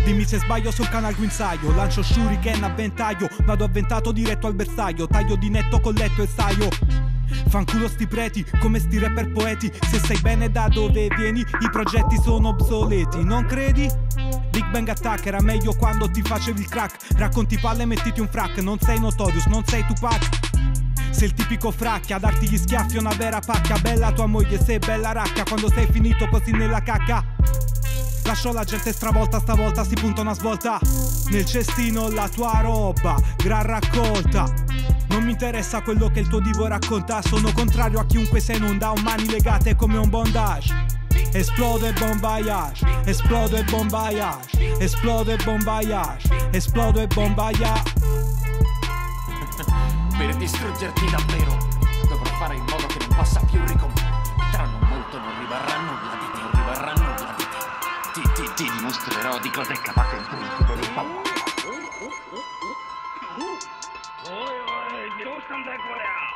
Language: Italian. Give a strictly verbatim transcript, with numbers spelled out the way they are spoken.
Dimmi se sbaglio sul canal guinzaglio. Lancio shuriken a ventaglio, vado avventato diretto al bersaglio. Taglio di netto col letto e saio. Fanculo sti preti, come sti rapper poeti. Se sai bene da dove vieni, i progetti sono obsoleti, non credi? Big Bang Attack era meglio quando ti facevi il crack. Racconti palle e mettiti un frac. Non sei Notorious, non sei Tupac. Sei il tipico fracchia, a darti gli schiaffi una vera pacca. Bella tua moglie, sei bella racca, quando sei finito così nella cacca. Lascio la gente stravolta, stavolta si punta una svolta. Nel cestino la tua roba, gran raccolta. Non mi interessa quello che il tuo divo racconta. Sono contrario a chiunque sei non da un mani legate come un bondage. Esplodo e bon voyage, esplodo e bon voyage, esplodo e bon voyage, esplodo e bon voyage. Per distruggerti davvero dovrò fare in modo che non possa più ricomporre. Tra non molto non rimarranno nulla di te, non rimarranno nulla di te. Ti, ti, ti dimostrerò di cosa è capace il principe del papà.